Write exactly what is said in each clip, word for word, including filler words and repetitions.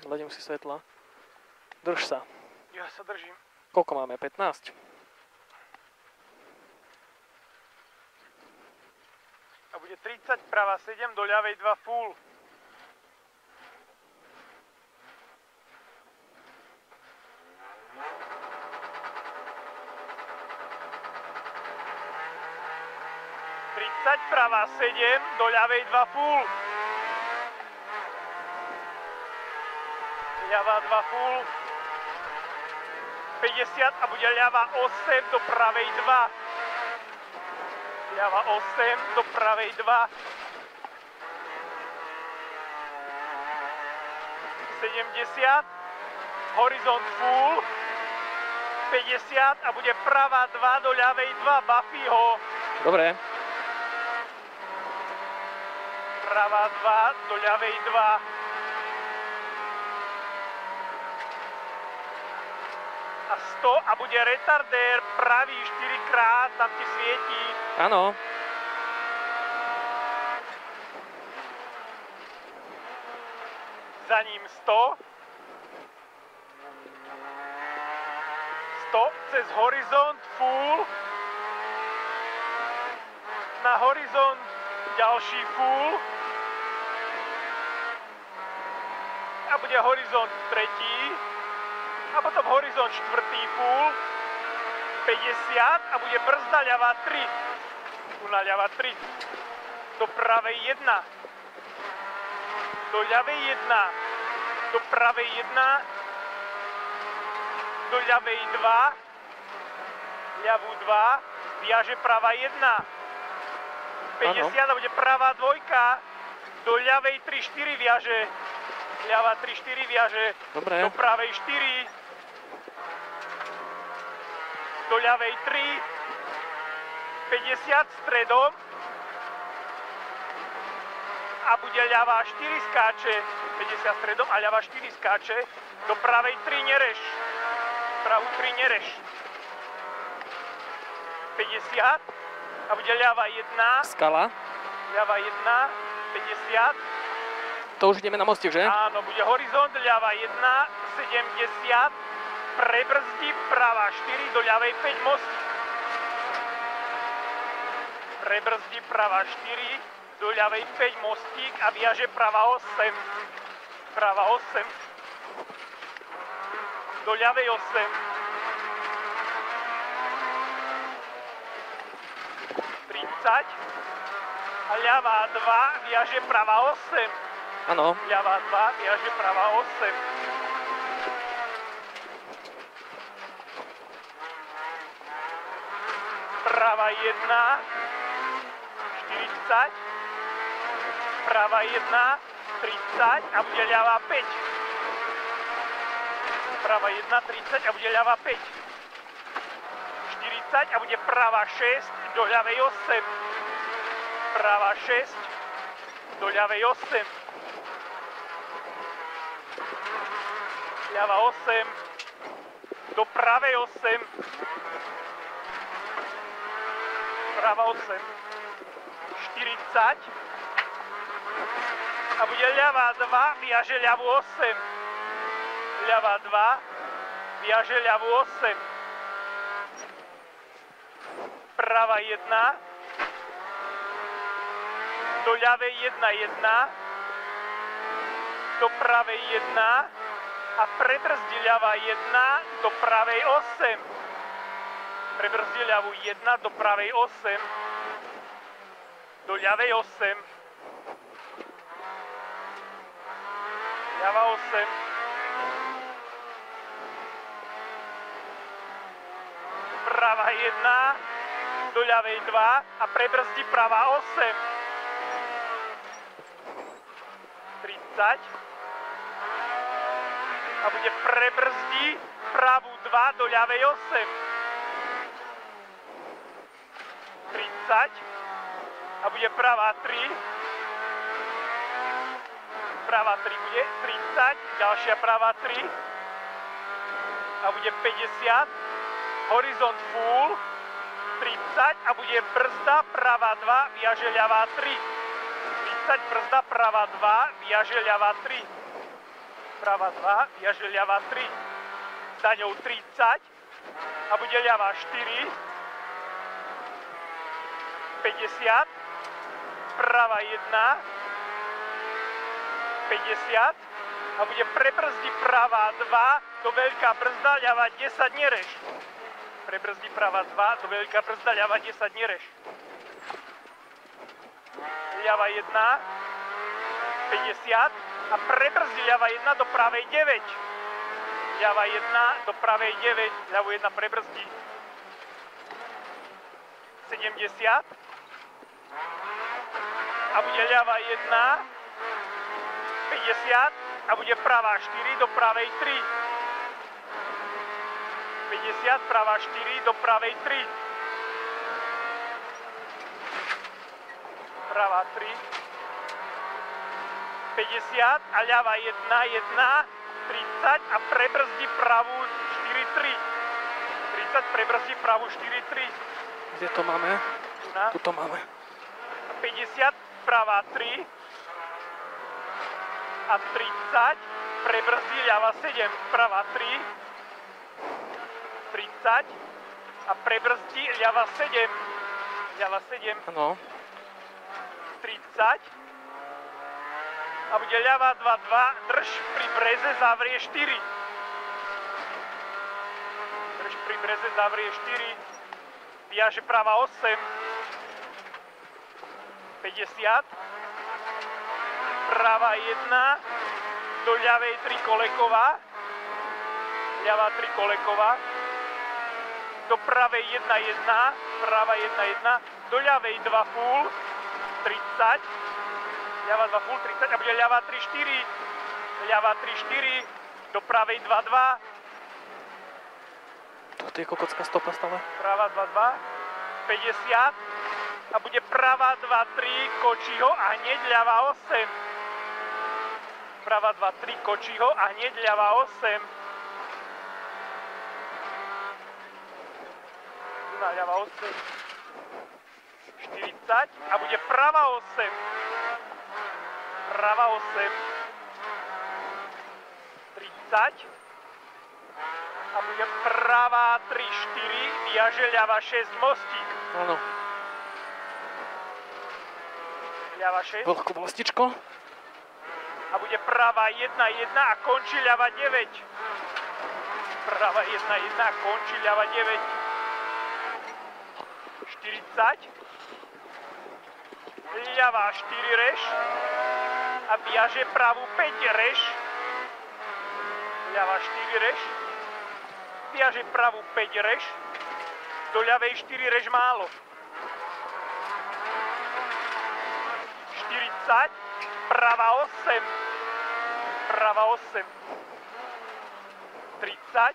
Hľadím si svetla. Drž sa. Ja sa držím. Koľko máme? pätnásť? A bude tridsať, pravá sedem, do ľavej dva full. tridsať, pravá sedem, do ľavej dva full. Ľavá dva full. päťdesiat a bude ľavá osem, do pravej dva. Ľava osem, do pravej dva. sedemdesiat, horizont full. päťdesiat a bude pravá dva, do ľavej dva, buffy ho. Dobre. Pravá dva, do ľavej dva. A sto a bude retardér, pravý štyri krát, tam ti svietí. Áno. Za ním sto. sto cez horizont full. Na horizont ďalší full. A bude horizont tretí. A potom horizont štvrtý full. päťdesiat a bude brzda ľava tri. Tu na ľava tri. Do pravej jedna. Do ľavej jedna. Do pravej jedna. Do ľavej dva. Ľavú dva. Viaže pravá jedna. päťdesiat a bude pravá dvojka. Do ľavej tri štyri viaže. Ľava tri štyri viaže. Dobre. Do pravej štyri. Do ľavej tri. päťdesiat stredom. A bude ľava štyri skáče. päťdesiat stredom a ľava štyri skáče. Do pravej tri nereš. Pravú tri nereš. päťdesiat. A bude ľava jedna. Skala. Ľava jedna. päťdesiat. To už ideme na mostík, že? Áno, bude horizont, ľava jedna, sedemdesiat, prebrzdí, pravá štyri, do ľavej päť mostík. Prebrzdí, pravá štyri, do ľavej päť mostík a viaže pravá osem. Pravá osem. Do ľavej osem. tridsať. A ľavá dva, viaže pravá osem. Áno. Ľavá dva, viaže pravá osem. Pravá jedna, štyridsať. Pravá jedna, tridsať a bude ľavá päť. Pravá jedna, tridsať a bude ľavá päť. štyridsať a bude pravá šesť, do ľavej osem. Pravá šesť, do ľavej osem. Ľava osem, do pravej osem. Prava osem. štyridsať. A bude ľava dva, viaže ľavú osem. Ľava dva, viaže ľavú osem. Prava jedna. Do ľavej jedna, jedna. Do pravej jedna. A prebrzdí ľava jedna, do pravej osem. Prebrzdí ľavú jedna, do pravej osem. Do ľavej osem. Ľava osem. Prava jedna, do ľavej dva a prebrzdí pravá osem. tridsať. A bude prebrzdí pravú dva do ľavej osem. tridsať. A bude pravá tri. Pravá tri bude tridsať. Ďalšia pravá tri. A bude päťdesiat. Horizont full. tridsať. A bude brzda pravá dva, viaže ľavá tri. tridsať, brzda pravá dva, viaže ľavá tri. Prava dva, viaže ľava tri. Za ňou tridsať a bude ľava štyri. päťdesiat. Prava jedna. päťdesiat. A bude prebrzdi prava dva do veľká brzda, ľava desať nereš. Prebrzdi prava dva do veľká brzda, ľava desať nereš. Ľava jedna. päťdesiat. A prebrzdi ľava jedna do pravej deväť. Ľava jedna do pravej deväť. Ľavu jedna prebrzdi. sedemdesiat. A bude ľava jedna. päťdesiat. A bude pravá štyri do pravej tri. päťdesiat, pravá štyri do pravej tri. Pravá tri. päťdesiat a ľava jedna, jedna, tridsať a prebrzdi pravú štyri tri. tridsať prebrzdi pravú štyri tri. Kde to máme? Tu to máme. päťdesiat, pravá tri. A tridsať, prebrzdi ľava sedem, pravá tri. tridsať a prebrzdi ľava sedem. Ľava sedem. Áno. tridsať. A bude ľava dva dva, drž pri breze, zavrie štyri. Drž pri breze, zavrie štyri. Viaže prava osem. päťdesiat. Prava jedna. Do ľavej tri koleková. Ľava tri koleková. Do pravej jedna jedna. Prava jedna jedna. Do ľavej dva pol. tridsať. Ľava dva pol, tridsať a bude ľava tri štyri. Ľava tri štyri. Do pravej dva dva. To je kokocká stopa stále. Prava dva dva. päťdesiat. A bude prava dva tri, kočí ho a hneď ľava osem. Prava dva tri, kočí ho a hneď ľava osem. Tu na ľava osem. štyridsať a bude prava osem. Prava osem. tridsať. A bude pravá tri štyri, viaže ľava šesť mostík. Áno. Ľava šesť. Veľkú mostičko. A bude prava jedna jedna a končí ľava deväť. Prava jedna jedna a končí ľava deväť. štyridsať. Ľava štyri reš. A viaže pravú päť reš. Ľava štyri reš. Viaže pravú päť reš. Do ľavej štyri reš málo. štyridsať. Prava osem. Prava osem. tridsať.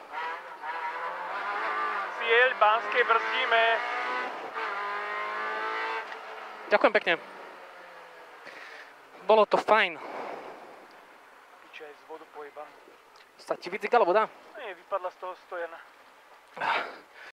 Cieľ Banskej brzdíme. Ďakujem pekne. Bolo to fajn. Piče, aj z vodu pojebám. Sa ti vycikala voda? Nie, vypadla z toho stojana.